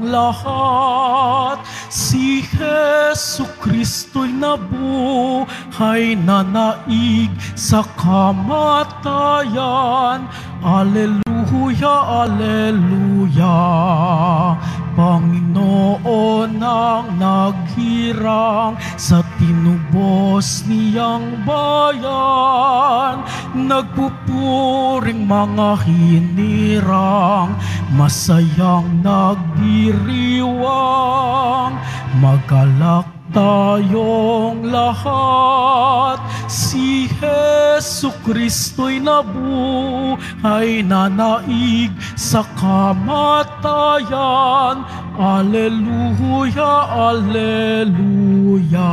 lahat. Si Jesu Kristo'y nabuhay na naig sa kamatayan. Alleluia, alleluia. Panginoon ang naghirang sa tinubos niyang bayan. Nagpupuring mga hinirang, masayang nagdiriwang. Magalak tayong lahat. Si Jesu Kristo'y nabuhay na naig sa kamatayan. Alleluia, alleluia.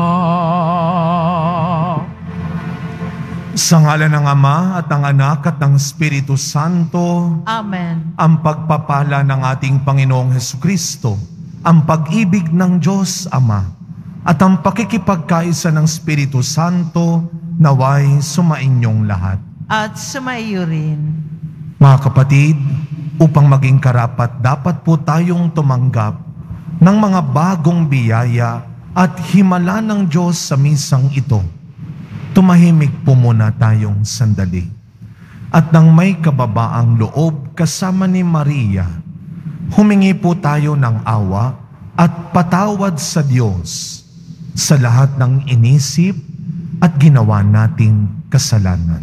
Sa ngalan ng Ama at ng Anak at ng Espiritu Santo. Amen. Ang pagpapala ng ating Panginoong Hesukristo, ang pag-ibig ng Diyos Ama, at ang pakikipagkaisa ng Espiritu Santo naway sumainyong lahat. At sumaiyo rin. Mga kapatid, upang maging karapat dapat po tayong tumanggap ng mga bagong biyaya at himala ng Diyos sa misang ito. Tumahimik po muna tayong sandali. At nang may kababaang loob kasama ni Maria, humingi po tayo ng awa at patawad sa Diyos sa lahat ng inisip at ginawa nating kasalanan.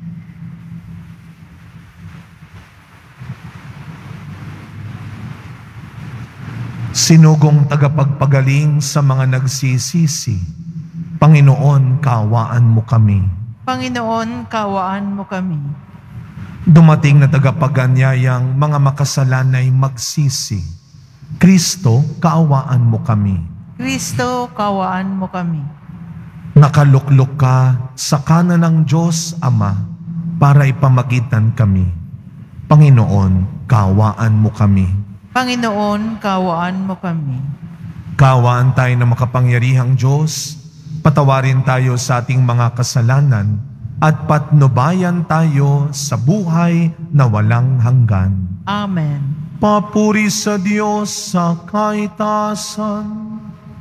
Sinugong tagapagpagaling sa mga nagsisisi, Panginoon, kaawaan mo kami. Panginoon, kaawaan mo kami. Dumating na tagapaganyayang mga makasalanay magsisi, Kristo, kaawaan mo kami. Kristo, kaawaan mo kami. Nakaluklok ka sa kanan ng Diyos Ama para ipamagitan kami. Panginoon, kaawaan mo kami. Panginoon, kaawaan mo kami. Kaawaan tayo ng makapangyarihang Diyos, patawarin tayo sa ating mga kasalanan at patnubayan tayo sa buhay na walang hanggan. Amen. Papuri sa Diyos sa kaitaasan.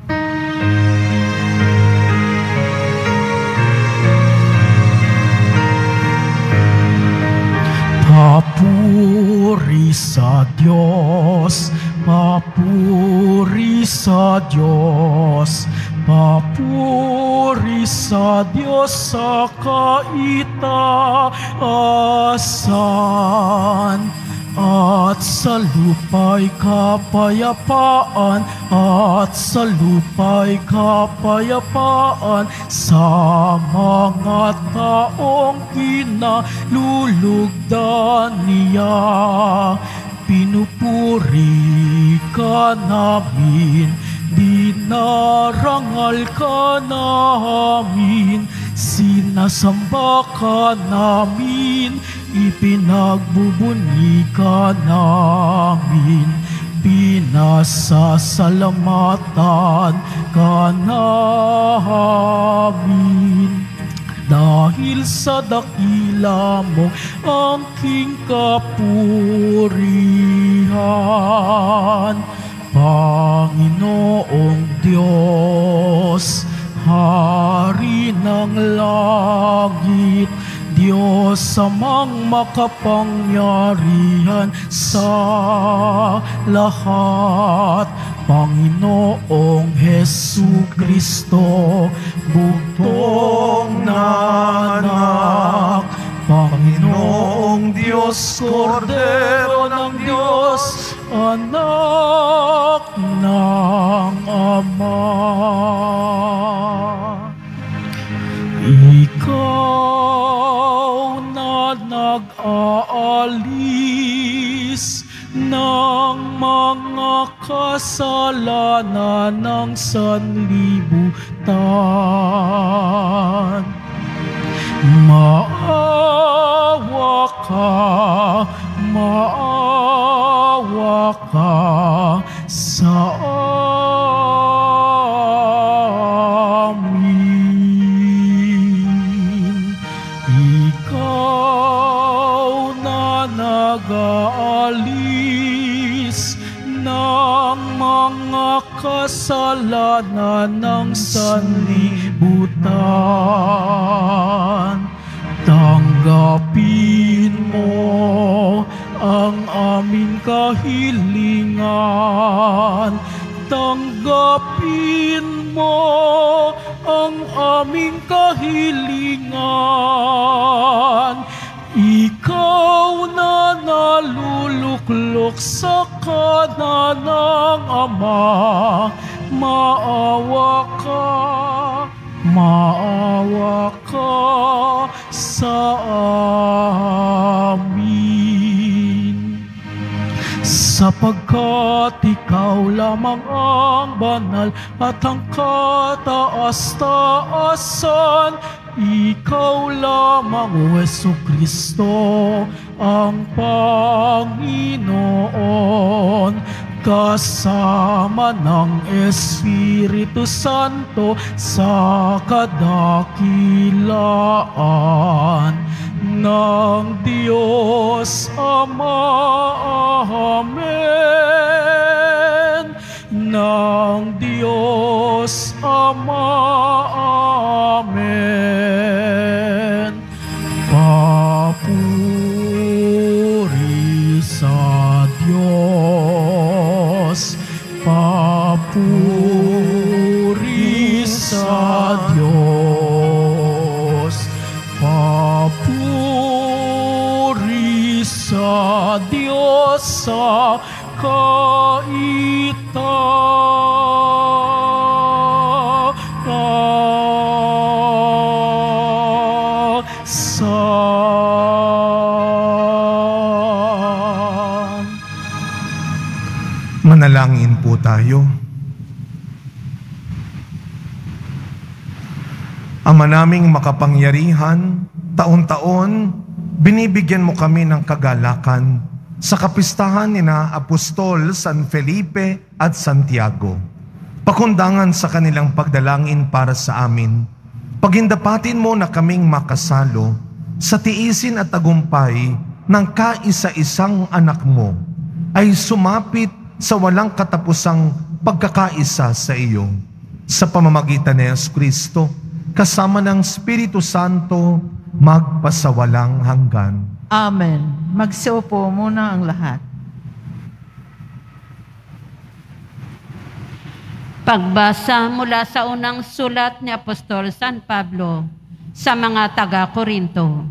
Papuri sa Diyos, papuri sa Diyos, papuri sa Diyos sa kaitaasan. At sa lupa'y kapayapaan, at sa lupa'y kapayapaan sa mga taong kinalulugdan niya. Pinupuri ka namin, dinarangal ka namin, sinasamba ka namin, ipinagbubuni ka namin, pinasasalamatan ka namin. Dahil sa dakila mo ang king kapurihan, Panginoong Diyos, Hari ng langit, Diyos amang makapangyarihan sa lahat, Panginoong Hesukristo, bugtong na anak, Panginoong Diyos, Kordero ng Diyos, anak ng Ama. Ikaw na nag-aalis ng mga kasalanan ng sanlibutan, maawa ka sa amin. Ikaw na nag-aalis ng mga kasalanan ng sanlibutan. Tanggapin mo ang aming kahilingan. Tanggapin mo ang aming kahilingan. Ikaw na naluluklok sa kanan ng Ama, maawa ka sa amin. Sapagkat ikaw lamang ang banal at ang kataas-taasan, ikaw lamang, O Jesucristo, ang Panginoon, kasama ng Espiritu Santo sa kadakilaan ng Diyos Ama. Amen. Ng Diyos Ama. Amen. Papuri sa Diyos. Papuri sa Diyos. Papuri sa Diyos sa kaitaasan. Manalangin po tayo. Ama naming makapangyarihan, taon-taon, binibigyan mo kami ng kagalakan sa kapistahan ni na Apostol San Felipe at Santiago. Pakundangan sa kanilang pagdalangin para sa amin. Pagindapatin mo na kaming makasalo sa tiisin at tagumpay ng kaisa-isang anak mo ay sumapit sa walang katapusang pagkakaisa sa iyo. Sa pamamagitan ni Jesucristo, kasama ng Espiritu Santo, magpasawalang hanggan. Amen. Magsiupo muna ang lahat. Pagbasa mula sa unang sulat ni Apostol San Pablo sa mga taga-Korinto.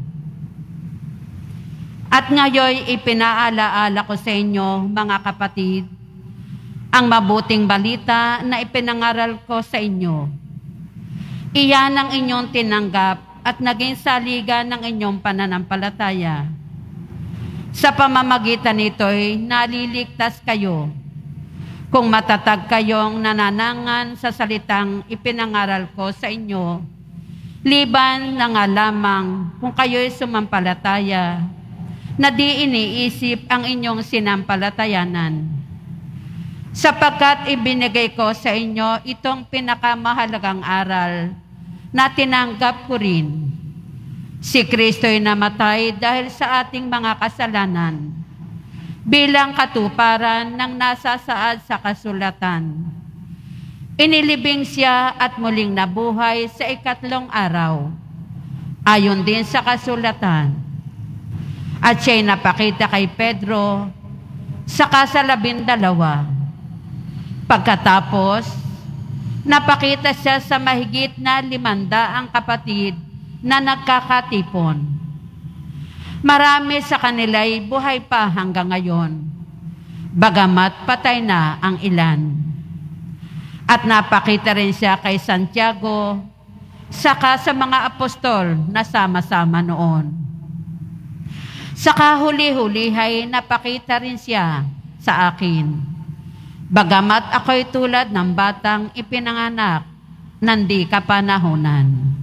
At ngayon ipinaalaala ko sa inyo, mga kapatid, ang mabuting balita na ipinangaral ko sa inyo. Iyan ang inyong tinanggap at naging saligan ng inyong pananampalataya. Sa pamamagitan nito'y naliligtas kayo kung matatag kayong nananangan sa salitang ipinangaral ko sa inyo, liban na nga lamang kung kayo'y sumampalataya, na di iniisip ang inyong sinampalatayanan. Sapagkat ibinigay ko sa inyo itong pinakamahalagang aral na tinanggap ko rin. Si Kristo'y namatay dahil sa ating mga kasalanan, bilang katuparan ng nasasaad sa kasulatan. Inilibing siya at muling nabuhay sa ikatlong araw, ayon din sa kasulatan. At siya'y napakita kay Pedro, saka sa 12. Pagkatapos, napakita siya sa mahigit na 500 kapatid na nagkakatipon. Marami sa kanila'y buhay pa hanggang ngayon, bagamat patay na ang ilan. At napakita rin siya kay Santiago, saka sa mga apostol na sama-sama noon. Saka huli-hulihay napakita rin siya sa akin, bagamat ako'y tulad ng batang ipinanganak ng di kapanahunan.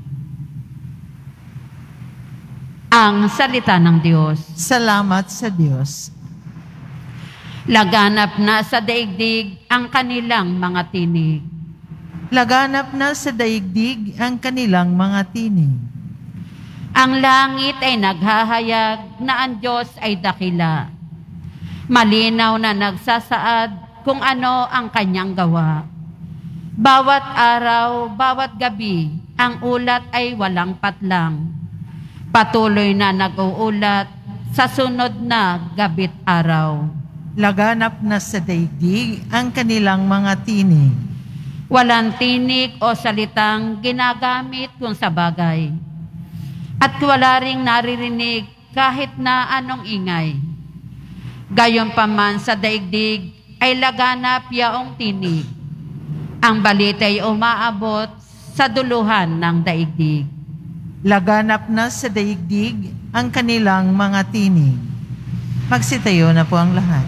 Ang salita ng Diyos. Salamat sa Diyos. Laganap na sa daigdig ang kanilang mga tinig. Laganap na sa daigdig ang kanilang mga tinig. Ang langit ay naghahayag na ang Diyos ay dakila. Malinaw na nagsasaad kung ano ang kanyang gawa. Bawat araw, bawat gabi, ang ulat ay walang patlang. Patuloy na nag-uulat sa sunod na gabi't araw. Laganap na sa daigdig ang kanilang mga tinig. Walang tinig o salitang ginagamit kung sa bagay. At wala ring naririnig kahit na anong ingay. Gayunpaman sa daigdig ay laganap yaong tinig. Ang balita ay umaabot sa duluhan ng daigdig. Laganap na sa daigdig ang kanilang mga tinig. Magsitayo na po ang lahat.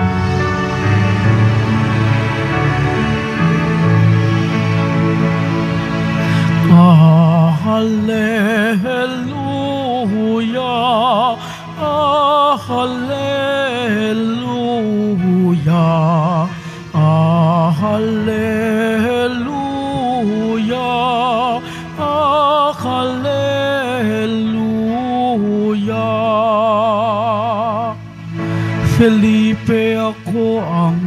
Hallelujah, hallelujah, hallelujah, hallelujah. Felipe, ako ang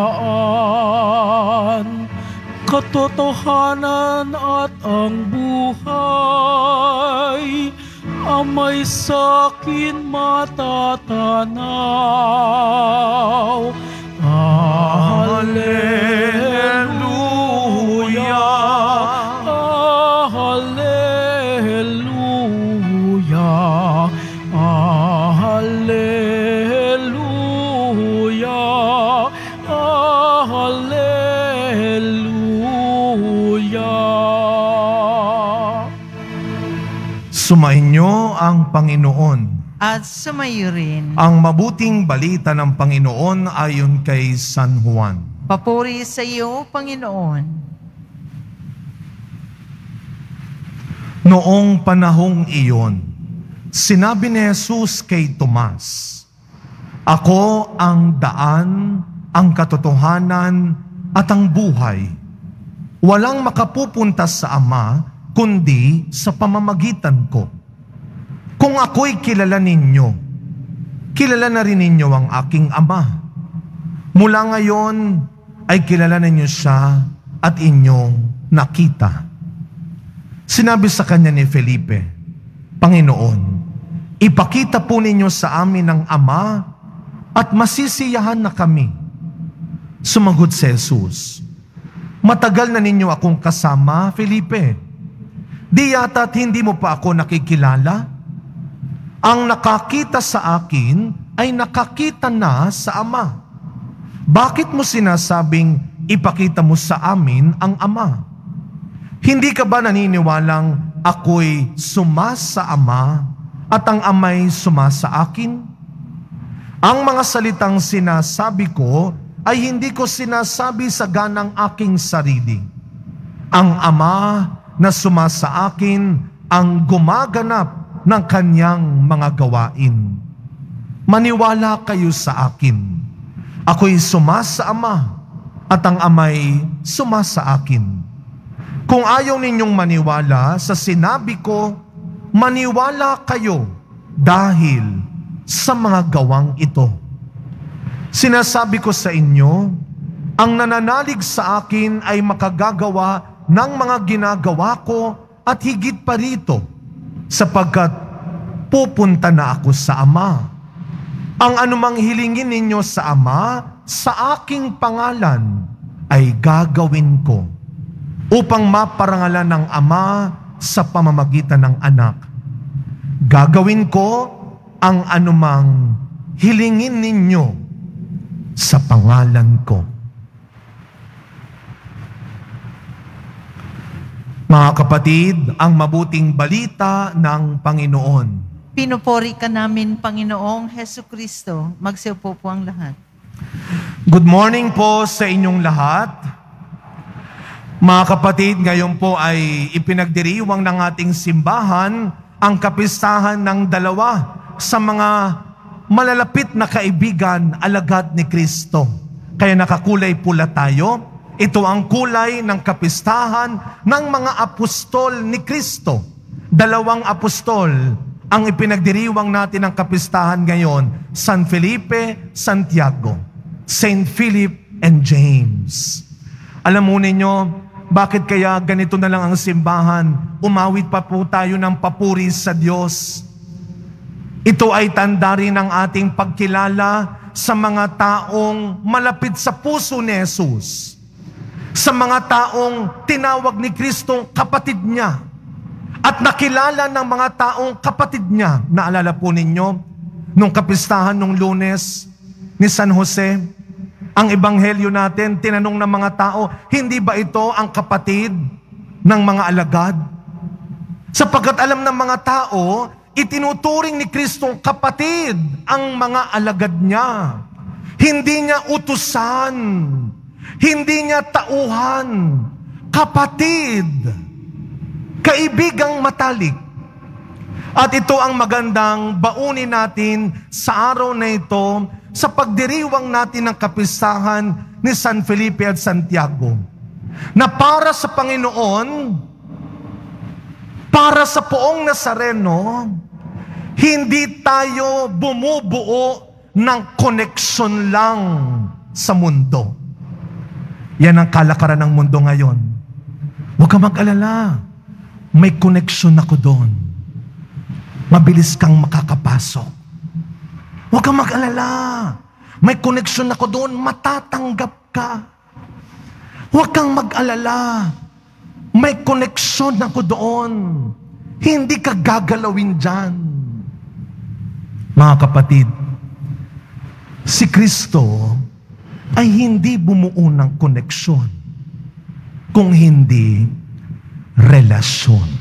daan, katotohanan at ang buhay, amay sa'kin matatanaw. Hallelujah, hallelujah, hallelujah, hallelujah. Sumainyo ang Panginoon. At sumayo rin. Ang mabuting balita ng Panginoon ayon kay San Juan. Papuri sa iyo, Panginoon. Noong panahong iyon, sinabi ni Jesus kay Tomas, "Ako ang daan, ang katotohanan at ang buhay. Walang makapupunta sa Ama kundi sa pamamagitan ko. Kung ako'y kilala ninyo, kilala na rin ninyo ang aking Ama. Mula ngayon ay kilala ninyo siya at inyong nakita." Sinabi sa kanya ni Felipe, "Panginoon, ipakita po ninyo sa amin ang Ama at masisiyahan na kami." Sumagot si Jesus, "Matagal na ninyo akong kasama, Felipe. Di yata't hindi mo pa ako nakikilala? Ang nakakita sa akin ay nakakita na sa Ama. Bakit mo sinasabing ipakita mo sa amin ang Ama? Hindi ka ba naniniwalang ako'y sumasa Ama at ang Ama'y sumasa akin? Ang mga salitang sinasabi ko ay hindi ko sinasabi sa ganang aking sarili. Ang Ama na sumasa akin ang gumaganap ng kanyang mga gawain. Maniwala kayo sa akin. Ako'y sumasa Ama at ang Ama'y sumasa akin. Kung ayaw ninyong maniwala sa sinabi ko, maniwala kayo dahil sa mga gawang ito. Sinasabi ko sa inyo, ang nananalig sa akin ay makagagawa ng mga ginagawa ko at higit pa rito, sapagkat pupunta na ako sa Ama. Ang anumang hilingin ninyo sa Ama, sa aking pangalan, ay gagawin ko, upang maparangalan ng Ama sa pamamagitan ng Anak. Gagawin ko ang anumang hilingin ninyo sa pangalan ko." Mga kapatid, ang mabuting balita ng Panginoon. Pinupuri ka namin, Panginoong Hesukristo. Magsiupo po ang lahat. Good morning po sa inyong lahat. Mga kapatid, ngayon po ay ipinagdiriwang ng ating simbahan ang kapistahan ng dalawa sa mga malalapit na kaibigan, alagad ni Kristo. Kaya nakakulay pula tayo. Ito ang kulay ng kapistahan ng mga apostol ni Kristo. Dalawang apostol ang ipinagdiriwang natin ng kapistahan ngayon, San Felipe, Santiago. Saint Philip and James. Alam mo ninyo, bakit kaya ganito na lang ang simbahan? Umawit pa po tayo ng papuri sa Diyos. Ito ay tanda rin ng ating pagkilala sa mga taong malapit sa puso ni Jesus. Sa mga taong tinawag ni Kristong kapatid niya. At nakilala ng mga taong kapatid niya. Naalala po ninyo, nung kapistahan nung Lunes ni San Jose, ang ebanghelyo natin, tinanong ng mga tao, hindi ba ito ang kapatid ng mga alagad? Sapagkat alam ng mga tao, itinuturing ni Kristong kapatid ang mga alagad niya. Hindi niya utusan, hindi niya tauhan, kapatid, kaibigang matalik. At ito ang magandang baunin natin sa araw na ito sa pagdiriwang natin ng kapistahan ni San Felipe at Santiago. Na para sa Panginoon, para sa poong Nazareno, hindi tayo bumubuo ng koneksyon lang sa mundo. Yan ang kalakaran ng mundo ngayon. Huwag ka mag-alala. May koneksyon ako doon. Mabilis kang makakapasok. Huwag kang mag-alala. May koneksyon ako doon, matatanggap ka. Huwag kang mag-alala. May koneksyon ako doon. Hindi ka gagalawin dyan. Mga kapatid, si Kristo ay hindi bumuo ng koneksyon, kung hindi relasyon.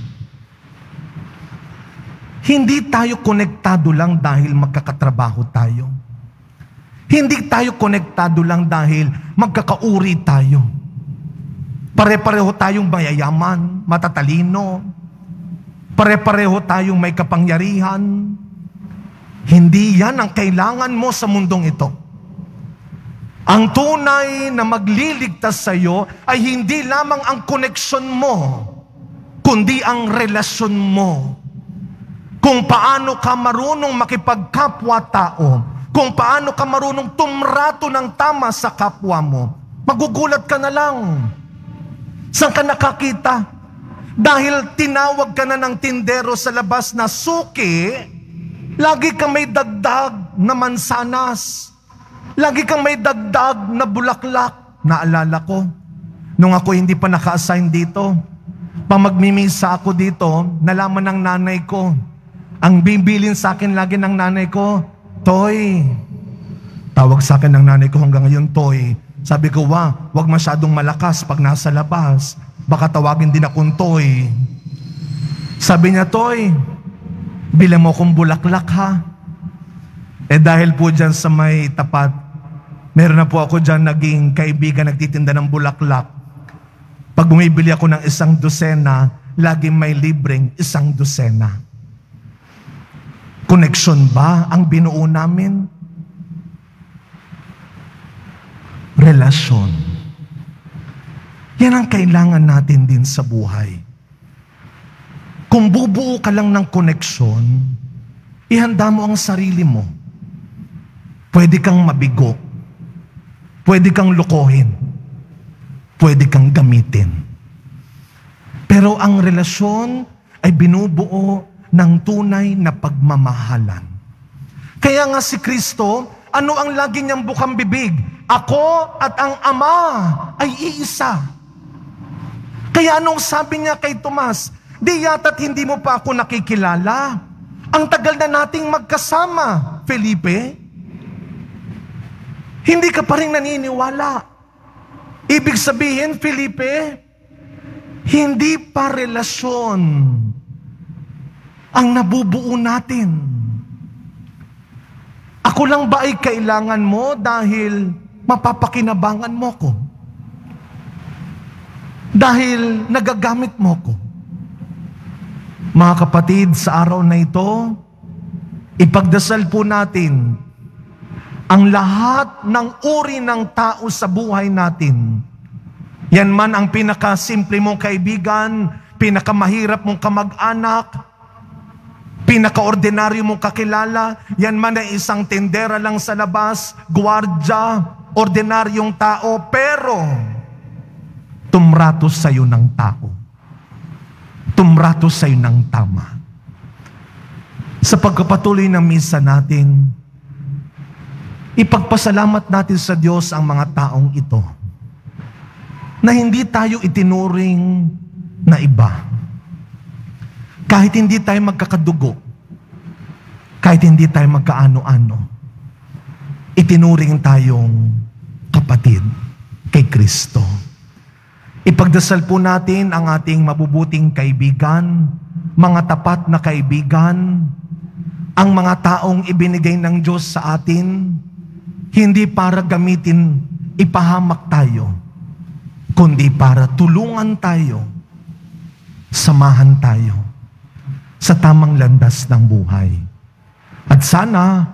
Hindi tayo konektado lang dahil magkakatrabaho tayo. Hindi tayo konektado lang dahil magkakauri tayo. Pare-pareho tayong mayayaman, matatalino. Pare-pareho tayong may kapangyarihan. Hindi yan ang kailangan mo sa mundong ito. Ang tunay na magliligtas sa iyo ay hindi lamang ang koneksyon mo, kundi ang relasyon mo. Kung paano ka marunong makipagkapwa-tao, kung paano ka marunong tumrato ng tama sa kapwa mo, magugulat ka na lang. Saan ka nakakita? Dahil tinawag ka na ng tindero sa labas na suki, lagi kang may dagdag na mansanas. Lagi kang may dagdag na bulaklak. Naalala ko, nung ako hindi pa naka-assign dito, pamagmimisa ako dito, nalaman ng nanay ko, ang bibilin sa akin lagi ng nanay ko, Toy. Tawag sa akin ng nanay ko hanggang ngayon, Toy. Sabi ko, wag masyadong malakas pag nasa labas. Baka tawagin din akong Toy. Sabi niya, Toy, bilang mo kong bulaklak ha. Dahil po dyan sa may tapat, meron na po ako dyan naging kaibigan nagtitinda ng bulaklak. Pag bumibili ako ng 1 dosena, laging may libreng 1 dosena. Koneksyon ba ang binuo namin? Relasyon. Yan ang kailangan natin din sa buhay. Kung bubuo ka lang ng koneksyon, ihanda mo ang sarili mo. Pwede kang mabigo. Pwede kang lokohin. Pwede kang gamitin. Pero ang relasyon ay binubuo ng tunay na pagmamahalan. Kaya nga si Kristo, ano ang lagi niyang bukang bibig? Ako at ang Ama ay iisa. Kaya anong sabi niya kay Tomas? Di yata't hindi mo pa ako nakikilala. Ang tagal na nating magkasama, Felipe. Hindi ka pa rin naniniwala. Ibig sabihin, Felipe, hindi pa relasyon ang nabubuo natin. Ako lang ba ay kailangan mo dahil mapapakinabangan mo ko? Dahil nagagamit mo ko? Mga kapatid, sa araw na ito, ipagdasal po natin ang lahat ng uri ng tao sa buhay natin. Yan man ang pinakasimple mong kaibigan, pinakamahirap mong kamag-anak, pinakaordinaryo mong kakilala, yan man ay isang tindera lang sa labas, gwardiya, ordinaryong tao, pero tumrato sa'yo ng tao. Tumrato sa'yo ng tama. Sa pagpapatuloy ng misa natin, ipagpasalamat natin sa Diyos ang mga taong ito na hindi tayo itinuring na iba. Kahit hindi tayo magkakadugo, kahit hindi tayo magkaano-ano, itinuring tayong kapatid kay Kristo. Ipagdasal po natin ang ating mabubuting kaibigan, mga tapat na kaibigan, ang mga taong ibinigay ng Diyos sa atin, hindi para gamitin, ipahamak tayo, kundi para tulungan tayo, samahan tayo sa tamang landas ng buhay. At sana,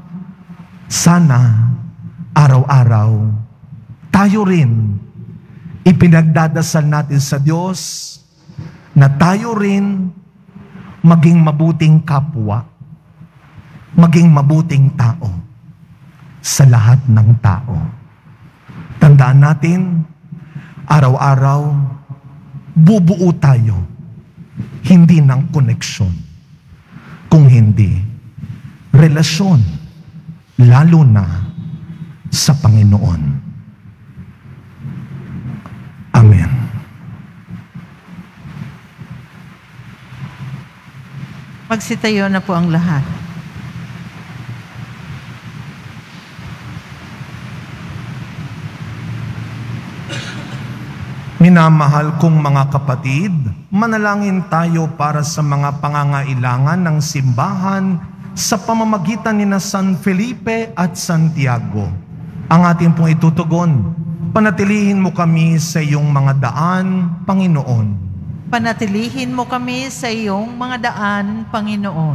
araw-araw, tayo rin, ipinagdadasal natin sa Diyos na tayo rin maging mabuting kapwa, maging mabuting tao sa lahat ng tao. Tandaan natin, araw-araw, bubuo tayo, hindi ng koneksyon, kung hindi, relasyon, lalo na sa Panginoon. Amen. Magsitayo na po ang lahat. Minamahal kong mga kapatid, manalangin tayo para sa mga pangangailangan ng simbahan sa pamamagitan ni na San Felipe at Santiago. Ang ating pong itutugon, panatilihin mo kami sa iyong mga daan, Panginoon. Panatilihin mo kami sa iyong mga daan, Panginoon.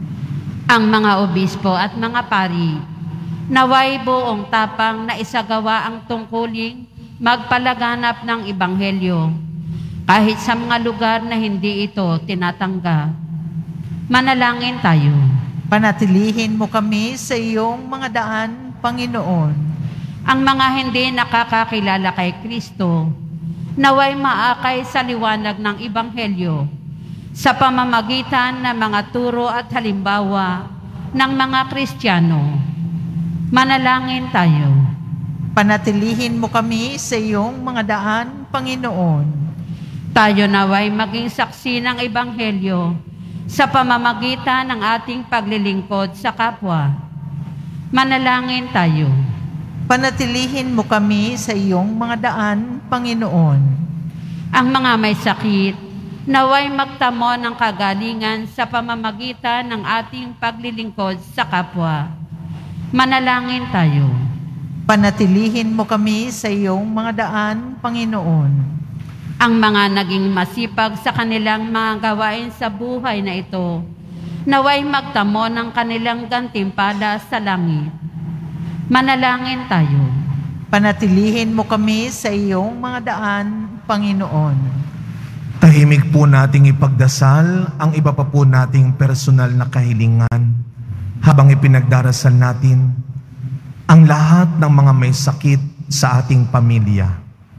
Ang mga obispo at mga pari, naway buong tapang na isagawa ang tungkuling magpalaganap ng Ebanghelyo, kahit sa mga lugar na hindi ito tinatanggap. Manalangin tayo. Panatilihin mo kami sa iyong mga daan, Panginoon. Ang mga hindi nakakakilala kay Kristo, naway maakay sa liwanag ng Ebanghelyo sa pamamagitan ng mga turo at halimbawa ng mga Kristiyano. Manalangin tayo. Panatilihin mo kami sa iyong mga daan, Panginoon. Tayo naway maging saksi ng Ebanghelyo sa pamamagitan ng ating paglilingkod sa kapwa. Manalangin tayo. Panatilihin mo kami sa iyong mga daan, Panginoon. Ang mga may sakit, naway magtamo ng kagalingan sa pamamagitan ng ating paglilingkod sa kapwa. Manalangin tayo. Panatilihin mo kami sa iyong mga daan, Panginoon. Ang mga naging masipag sa kanilang mga gawain sa buhay na ito, naway magtamo ng kanilang gantimpala sa langit. Manalangin tayo. Panatilihin mo kami sa iyong mga daan, Panginoon. Tahimik po nating ipagdasal ang iba pa po nating personal na kahilingan habang ipinagdarasal natin ang lahat ng mga may sakit sa ating pamilya,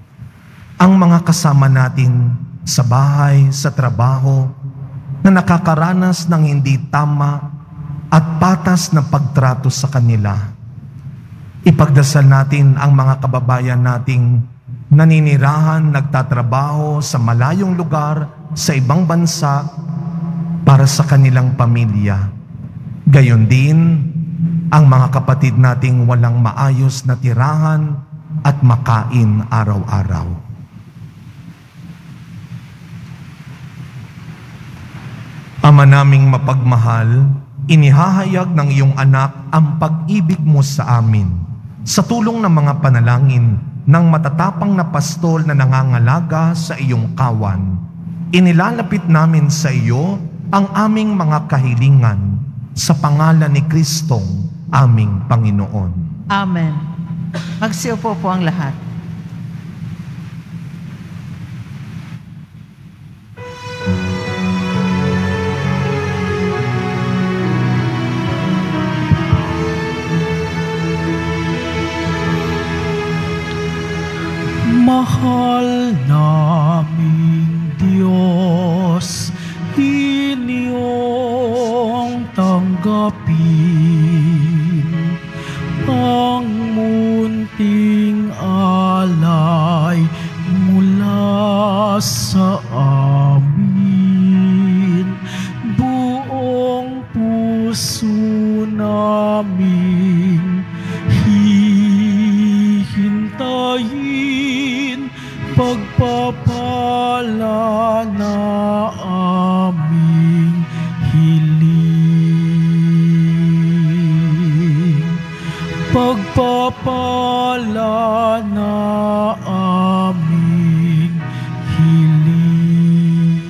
ang mga kasama natin sa bahay, sa trabaho, na nakakaranas ng hindi tama at patas na pagtrato sa kanila. Ipagdasal natin ang mga kababayan nating naninirahan, nagtatrabaho sa malayong lugar, sa ibang bansa, para sa kanilang pamilya. Gayon din, ang mga kapatid nating walang maayos na tirahan at makain araw-araw. Ama naming mapagmahal, inihahayag ng iyong anak ang pag-ibig mo sa amin sa tulong ng mga panalangin ng matatapang na pastol na nangangalaga sa iyong kawan. Inilalapit namin sa iyo ang aming mga kahilingan sa pangalan ni Kristong aming Panginoon. Amen. Magsiupo po ang lahat. tanggapin ang munting alay mula sa amin. Buong puso namin hihintayin pagpapala na aming hiling. Pagpapala na aming hiling.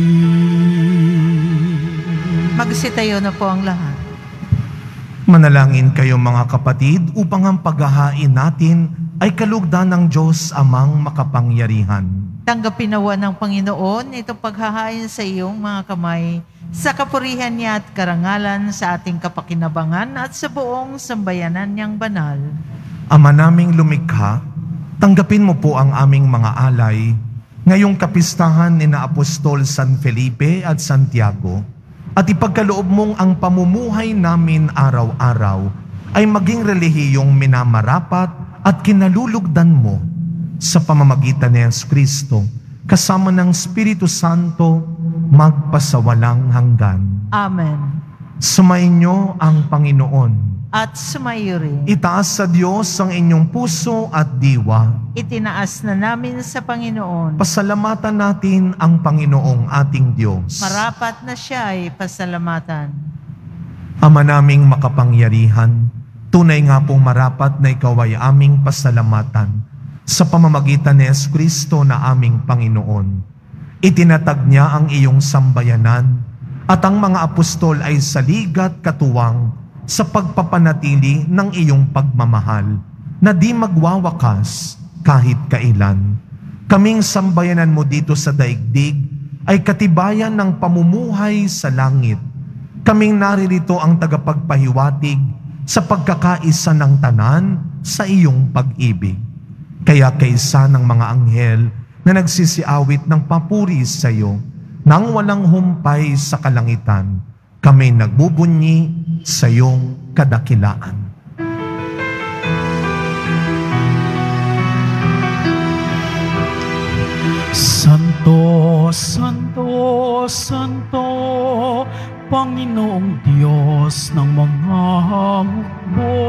Magsitayo na po ang lahat. Manalangin kayo mga kapatid upang ang paghahain natin ay kalugdan ng Diyos Amang makapangyarihan. Tanggapin nawa ng Panginoon itong paghahain sa iyong mga kamay, sa kapurihan niya at karangalan sa ating kapakinabangan at sa buong sambayanan niyang banal. Ama naming lumikha, tanggapin mo po ang aming mga alay ngayong kapistahan ni na Apostol San Felipe at Santiago, at ipagkaloob mong ang pamumuhay namin araw-araw ay maging relihiyong minamarapat at kinalulugdan mo sa pamamagitan ni Jesucristo kasama ng Espiritu Santo magpasawalang hanggan. Amen. Sumainyo ang Panginoon. At sumayo rin. Itaas sa Diyos ang inyong puso at diwa. Itinaas na namin sa Panginoon. Pasalamatan natin ang Panginoong ating Diyos. Marapat na siya ay pasalamatan. Ama naming makapangyarihan, tunay nga pong marapat na ikaw ay aming pasalamatan sa pamamagitan ni Jesucristo na aming Panginoon. Itinatag niya ang iyong sambayanan at ang mga apostol ay saligat katuwang sa pagpapanatili ng iyong pagmamahal na di magwawakas kahit kailan. Kaming sambayanan mo dito sa daigdig ay katibayan ng pamumuhay sa langit. Kaming naririto ang tagapagpahiwatig sa pagkakaisa ng tanan sa iyong pag-ibig. Kaya kaysa ng mga anghel na nagsisiawit ng papuri sa iyo nang walang humpay sa kalangitan, kami nagbubunyi sa iyong kadakilaan. Santo, Santo, Santo, Panginoong Diyos ng mga hukbo,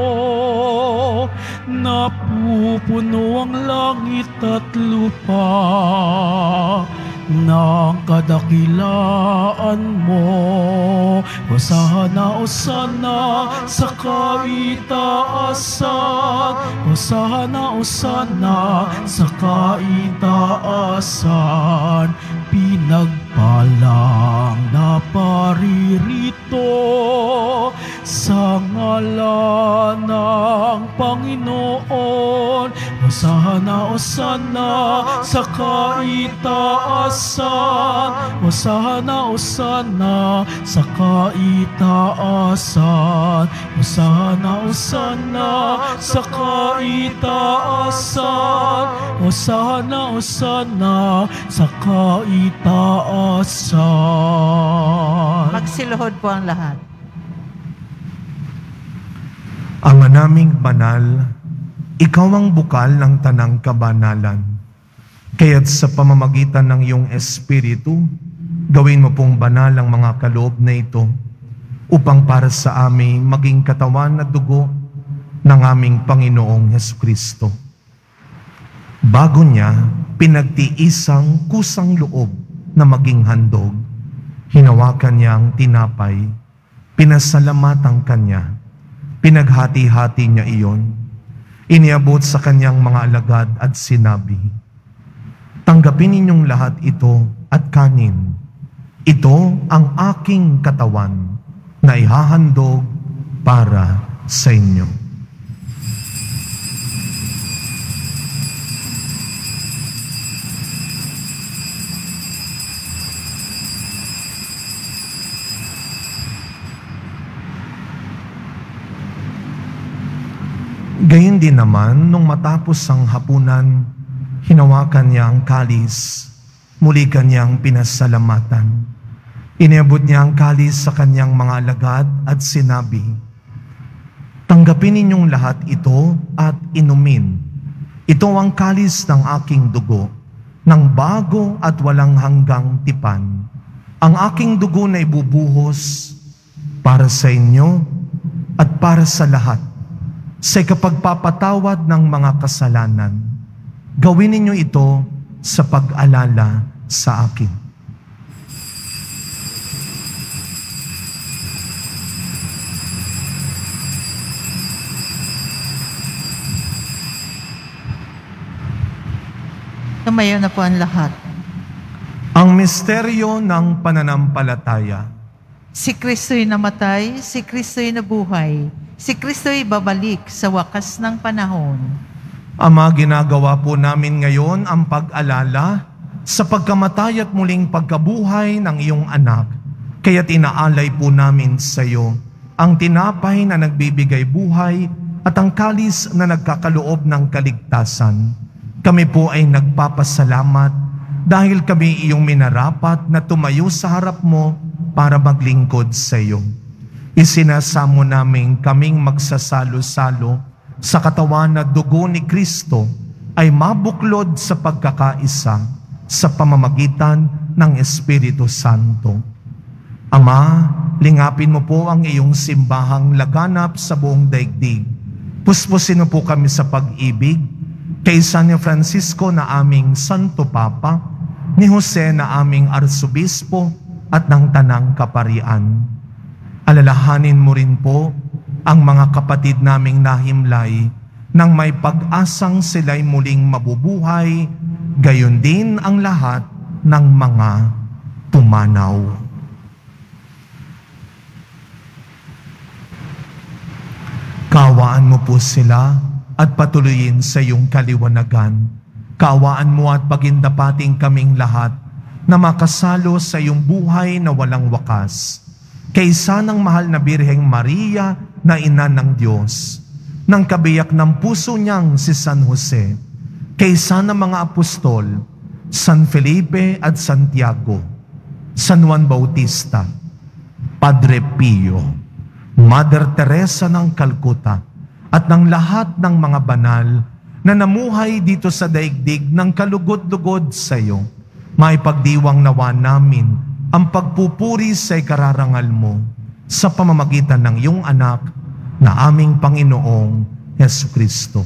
napupuno ang langit at lupa ng kadakilaan mo. Hosana, Hosana sa kaitaasan. Hosana, Hosana sa kaitaasan. Pinagpalang na paririto sa ngalan ng Panginoon. Hosana, Hosana sa kaitaasan. Hosana, Hosana sa kaitaasan. Hosana, Hosana sa kaitaasan. Hosana, Hosana sa kaitaasan. Magsiluhod po ang lahat. Ang naming banal, ikaw ang bukal ng tanang kabanalan. Kaya't sa pamamagitan ng iyong Espiritu, gawin mo pong banal ang mga kaloob na ito upang para sa amin maging katawan at dugo ng aming Panginoong Jesucristo. Bago niya, pinagtiisang kusang loob na maging handog, hinawakan niya ang tinapay, pinasalamatan kanya, pinaghati-hati niya iyon, iniabot sa kanyang mga alagad at sinabi, "Tanggapin ninyong lahat ito at kanin. Ito ang aking katawan na ihahandog para sa inyo." Gayon din naman, nung matapos ang hapunan, hinawakan niya ang kalis, muli kanyang pinasalamatan. Iniabot niya ang kalis sa kanyang mga alagad at sinabi, "Tanggapin ninyong lahat ito at inumin. Ito ang kalis ng aking dugo, ng bago at walang hanggang tipan. Ang aking dugo na ibubuhos para sa inyo at para sa lahat, sa ikapagpapatawad ng mga kasalanan. Gawin ninyo ito sa pag-alala sa akin." Tumayo na po ang lahat. Ang misteryo ng pananampalataya. Si Kristo'y namatay, si Kristo'y nabuhay, si Kristo'y babalik sa wakas ng panahon. Ama, ginagawa po namin ngayon ang pag-alala sa pagkamatay at muling pagkabuhay ng iyong anak. Kaya't inaalay po namin sa iyo ang tinapay na nagbibigay buhay at ang kalis na nagkakaloob ng kaligtasan. Kami po ay nagpapasalamat dahil kami iyong minarapat na tumayo sa harap mo para maglingkod sa iyo. Isinasamo namin kaming magsasalo-salo sa katawan na dugo ni Kristo ay mabuklod sa pagkakaisa sa pamamagitan ng Espiritu Santo. Ama, lingapin mo po ang iyong simbahang laganap sa buong daigdig. Puspusin mo po kami sa pag-ibig kay San Francisco na aming Santo Papa, ni Jose na aming Arsobispo at ng Tanang Kaparian. Alalahanin mo rin po ang mga kapatid naming nahimlay nang may pag-asang sila'y muling mabubuhay, gayon din ang lahat ng mga pumanaw. Kaawaan mo po sila at patuloyin sa iyong kaliwanagan. Kaawaan mo at pagindapating kaming lahat na makasalo sa iyong buhay na walang wakas. Kaysa ng mahal na Birheng Maria na ina ng Diyos, ng kabiyak ng puso niyang si San Jose, kaysa ng mga apostol, San Felipe at Santiago, San Juan Bautista, Padre Pio, Mother Teresa ng Calcutta, at ng lahat ng mga banal na namuhay dito sa daigdig ng kalugod-lugod sa iyo, maipagdiwang nawa namin ang pagpupuri sa ikararangal mo sa pamamagitan ng iyong anak na aming Panginoong Jesucristo.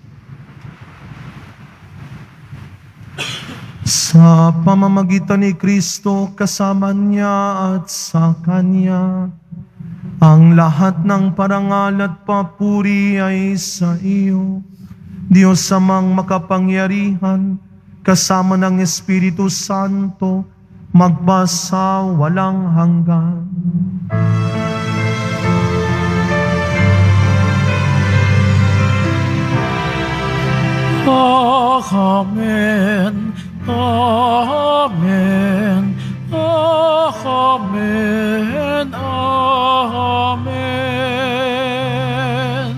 Sa pamamagitan ni Kristo, kasama niya at sa Kanya, ang lahat ng parangal at papuri ay sa iyo, Diyos Amang makapangyarihan, kasama ng Espiritu Santo, magpasa walang hanggan. Amen. Amen. Amen. Amen.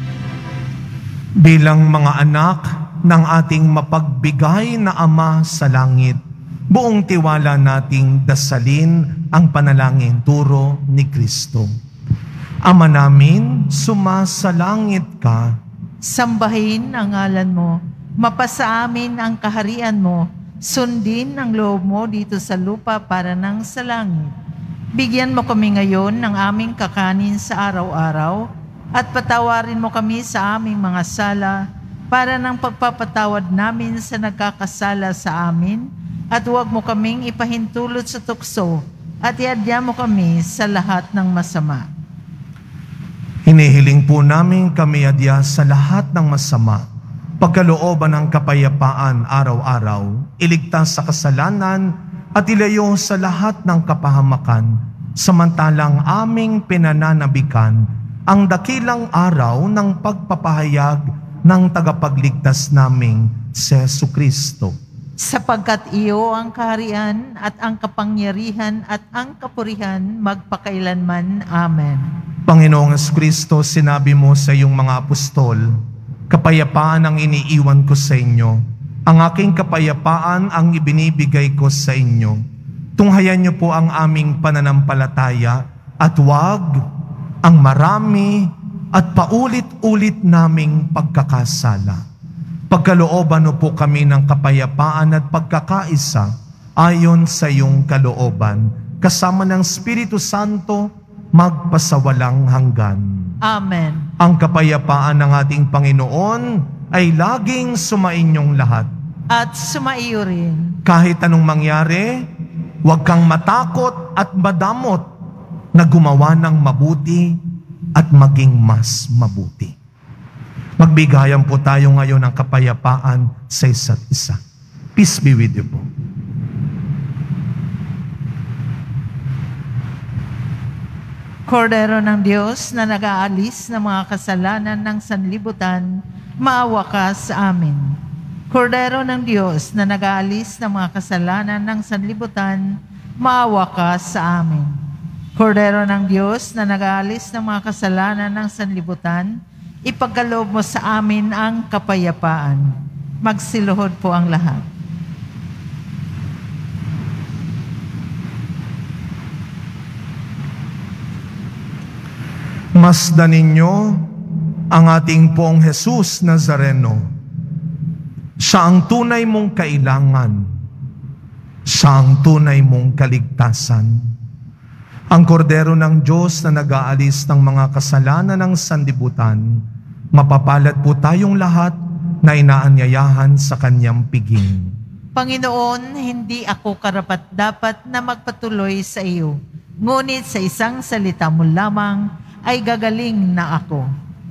Bilang mga anak ng ating mapagbigay na Ama sa langit, buong tiwala nating dasalin ang panalangin turo ni Kristo. Ama namin, sumasalangit ka. Sambahin ang ngalan mo, mapasa amin ang kaharian mo, sundin ang loob mo dito sa lupa para nang sa langit. Bigyan mo kami ngayon ng aming kakanin sa araw-araw at patawarin mo kami sa aming mga sala para ng pagpapatawad namin sa nagkakasala sa amin at huwag mo kaming ipahintulot sa tukso at iadya mo kami sa lahat ng masama. Hinihiling po namin kami adya sa lahat ng masama, pagkalooban ng kapayapaan araw-araw, iligtas sa kasalanan at ilayo sa lahat ng kapahamakan, samantalang aming pinananabikan ang dakilang araw ng pagpapahayag ng tagapagligtas naming si Jesucristo. Sapagkat iyo ang kaharian at ang kapangyarihan at ang kapurihan magpakailanman. Amen. Panginoong Jesucristo, sinabi mo sa iyong mga apostol, kapayapaan ang iniiwan ko sa inyo. Ang aking kapayapaan ang ibinibigay ko sa inyo. Tunghayan niyo po ang aming pananampalataya at huwag ang marami at paulit-ulit naming pagkakasala. Pagkalooban mo po kami ng kapayapaan at pagkakaisa ayon sa iyong kalooban, kasama ng Espiritu Santo, magpasawalang hanggan. Amen. Ang kapayapaan ng ating Panginoon ay laging sumainyong lahat. At sumaiyo rin. Kahit anong mangyari, huwag kang matakot at madamot na gumawa ng mabuti at maging mas mabuti. Magbigayan po tayo ngayon ng kapayapaan sa isa't isa. Peace be with you po. Kordero ng Diyos na nag-aalis ng mga kasalanan ng sanlibutan, maawa ka sa amin. Kordero ng Diyos na nag-aalis ng mga kasalanan ng sanlibutan, maawa ka sa amin. Kordero ng Diyos na nag-aalis ng mga kasalanan ng sanlibutan, ipagkaloob mo sa amin ang kapayapaan. Magsiluhod po ang lahat. Masdan ninyo ang ating Poong Jesus Nazareno. Siya ang tunay mong kailangan. Siya ang tunay mong kaligtasan. Ang kordero ng Diyos na nag-aalis ng mga kasalanan ng sanlibutan, mapapalad po tayong lahat na inaanyayahan sa kanyang piging. Panginoon, hindi ako karapat-dapat na magpatuloy sa iyo, ngunit sa isang salita mo lamang ay gagaling na ako.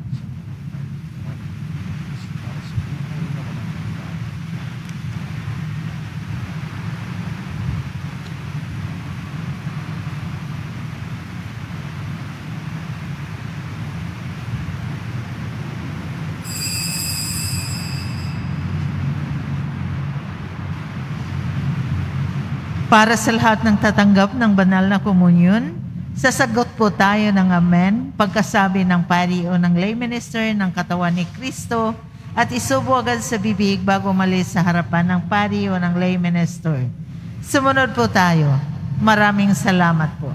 Para sa lahat ng tatanggap ng banal na komunyon, sasagot po tayo ng amen pagkasabi ng pari o ng lay minister ng katawan ni Kristo at isubo agad sa bibig bago umalis sa harapan ng pari o ng lay minister. Sumunod po tayo. Maraming salamat po.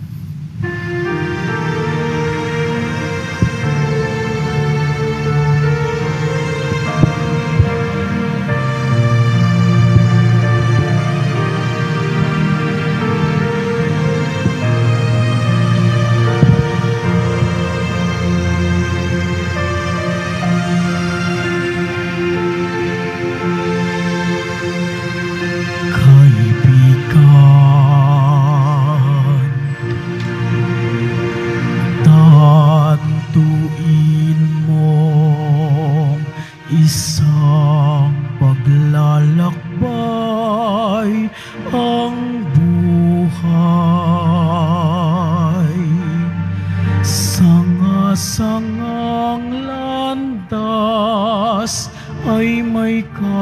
Isang paglalakbay ang buhay, sanga-sangang landas ay may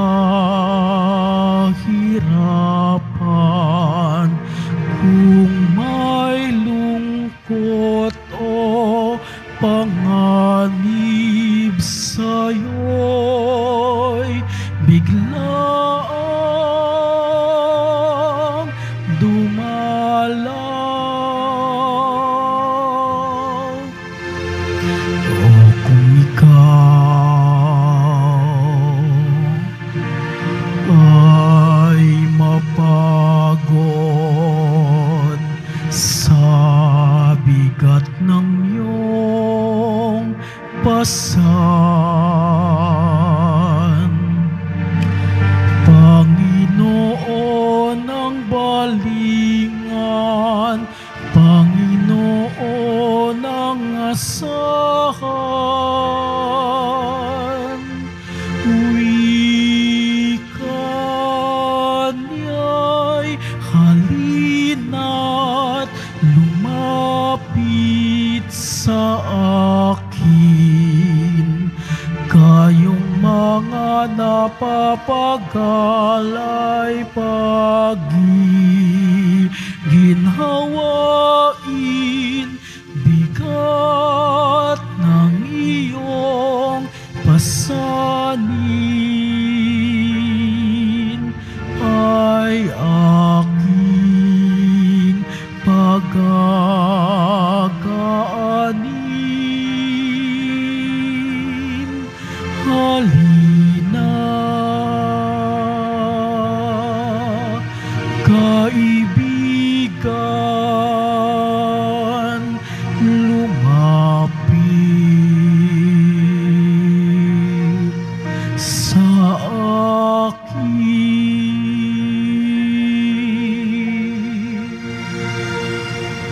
kahirapan. Kung may lungkot o panganib sa'yo'y biglaang dumalaw. O kung ikaw ay mapagod sa bigat ng iyong pasan, Panginoon ang balingan, Panginoon ang asahan. Wika niya'y halina't lumapit sa akin, kayong mga napapagalay pag-iginhawain, bigat ng iyong pasanin. ay akin.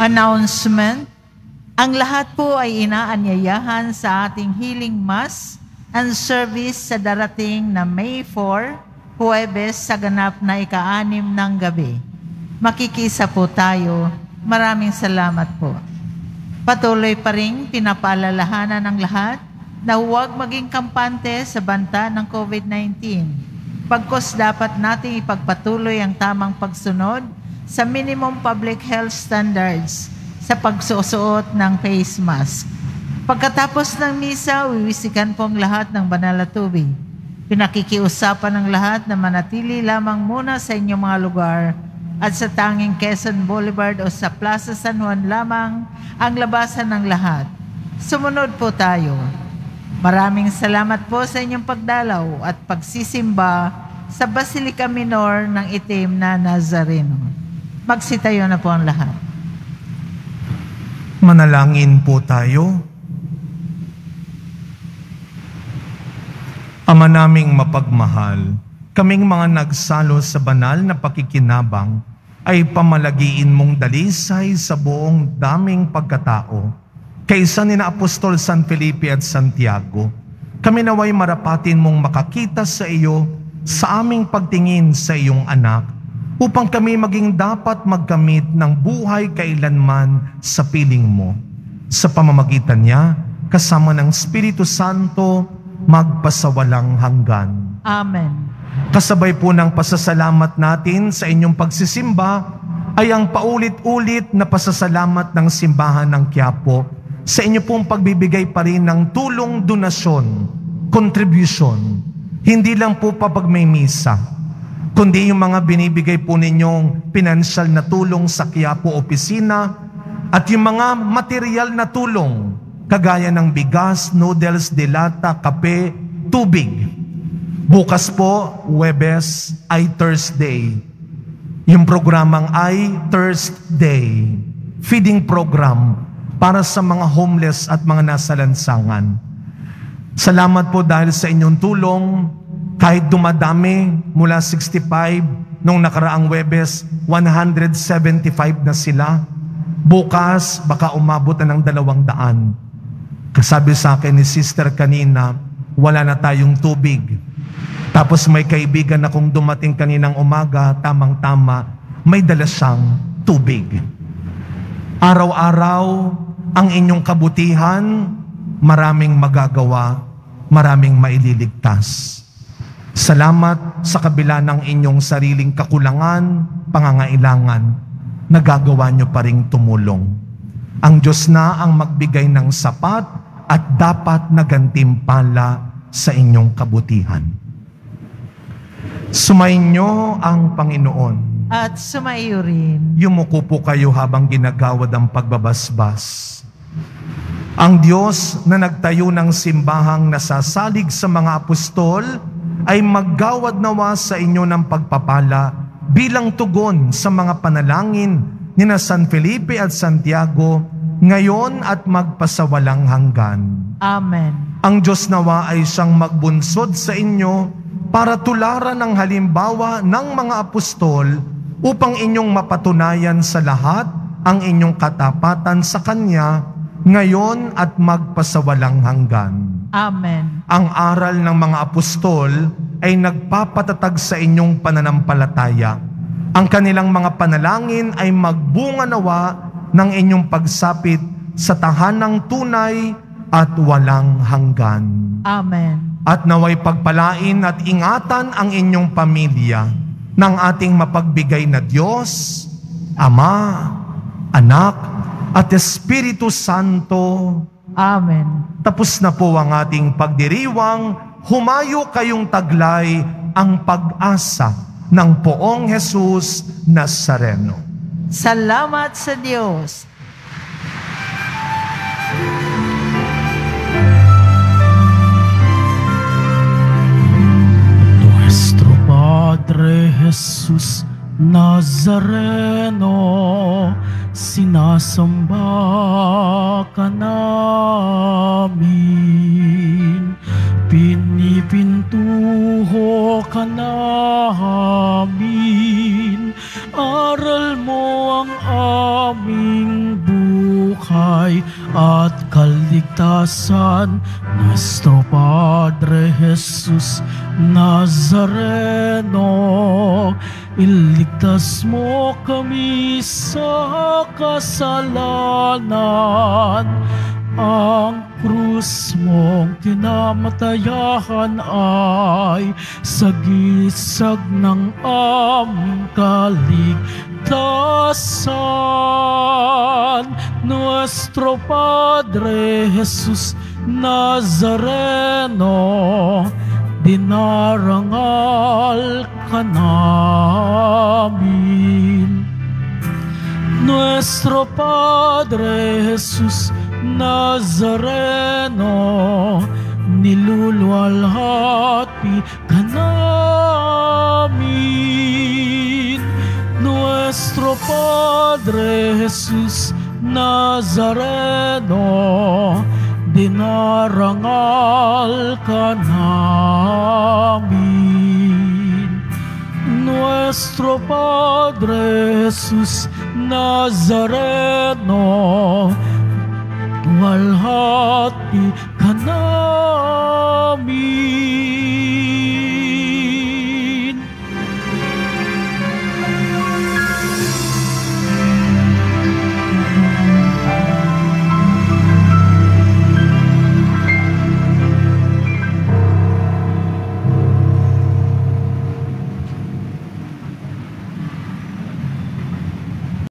Announcement. Ang lahat po ay inaanyayahan sa ating healing mass and service sa darating na May 4, Huwebes sa ganap na ika-6 ng gabi. Makikisa po tayo. Maraming salamat po. Patuloy pa rin pinapaalalahanan ng lahat na huwag maging kampante sa banta ng COVID-19. Pagkos dapat nating ipagpatuloy ang tamang pagsunod sa minimum public health standards sa pagsusuot ng face mask. Pagkatapos ng misa, wiwisikan po ang lahat ng banal na tubig. Pinakikiusapan ng lahat na manatili lamang muna sa inyong mga lugar at sa tanging Quezon Boulevard o sa Plaza San Juan lamang ang labasan ng lahat. Sumunod po tayo. Maraming salamat po sa inyong pagdalaw at pagsisimba sa Basilica Minor ng Itim na Nazareno. Magsitayo na po ang lahat. Manalangin po tayo. Ama naming mapagmahal, kaming mga nagsalo sa banal na pakikinabang ay pamalagiin mong dalisay sa buong daming pagkatao. Kaysa ni na Apostol San Felipe at Santiago, kami naway marapatin mong makakita sa iyo sa aming pagtingin sa iyong anak, upang kami maging dapat magkamit ng buhay kailanman sa piling mo. Sa pamamagitan niya, kasama ng Espiritu Santo, magpasawalang hanggan. Amen. Kasabay po ng pasasalamat natin sa inyong pagsisimba ay ang paulit-ulit na pasasalamat ng simbahan ng Quiapo sa inyo pong pagbibigay pa rin ng tulong, donasyon, contribution. Hindi lang po kapag may misa, kundi yung mga binibigay po ninyong pinansyal na tulong sa Quiapo opisina at yung mga material na tulong kagaya ng bigas, noodles, delata, kape, tubig. Bukas po, Huwebes, ay Thursday. Yung programang ay Thursday, feeding program para sa mga homeless at mga nasa lansangan. Salamat po dahil sa inyong tulong. Kahit dumadami mula 65, nung nakaraang Huwebes, 175 na sila. Bukas, baka umabot na ng 200. Kasabi sa akin ni sister kanina, wala na tayong tubig. Tapos may kaibigan akong dumating kaninang umaga, tamang-tama, may dala siyang tubig. Araw-araw, ang inyong kabutihan, maraming magagawa, maraming maililigtas. Salamat sa kabila ng inyong sariling kakulangan, pangangailangan, nagagawa nyo pa ring tumulong. Ang Diyos na ang magbigay ng sapat at dapat na gantimpala sa inyong kabutihan. Sumainyo ang Panginoon. At sumaiyo rin. Yumuko po kayo habang ginagawad ang pagbabasbas. Ang Diyos na nagtayo ng simbahang nasasalig sa mga apostol ay maggawad nawa sa inyo ng pagpapala bilang tugon sa mga panalangin ni na San Felipe at Santiago ngayon at magpasawalang hanggan. Amen. Ang Diyos nawa ay siyang magbunsod sa inyo para tularan ang halimbawa ng mga apostol upang inyong mapatunayan sa lahat ang inyong katapatan sa Kanya ngayon at magpasawalang hanggan. Amen. Ang aral ng mga apostol ay nagpapatatag sa inyong pananampalataya. Ang kanilang mga panalangin ay magbunga nawa ng inyong pagsapit sa tahanang tunay at walang hanggan. Amen. At naway pagpalain at ingatan ang inyong pamilya ng ating mapagbigay na Diyos, Ama, Anak, at Espiritu Santo. Amen. Tapos na po ang ating pagdiriwang, humayo kayong taglay ang pag-asa ng Poong Jesus Nazareno. Salamat sa Diyos. Nuestro Padre Jesus Nazareno, sinasamba ka namin, pinipintuho ka namin, aral mo ang aming buhay at kaligtasan, Nuestro Padre Jesus Nazareno, iligtas mo kami sa kasalanan. Ang krus mong kinamatayahan ay sagisag ng aming kaligtasan. Nuestro Padre Jesus Nazareno, dinarangal ka namin. Nuestro Padre Jesus Nazareno, niluluwalhati ka namin. Nuestro Padre Jesus Nazareno, dinarangal ka namin. Nuestro Padre Jesus Nazareno, walhati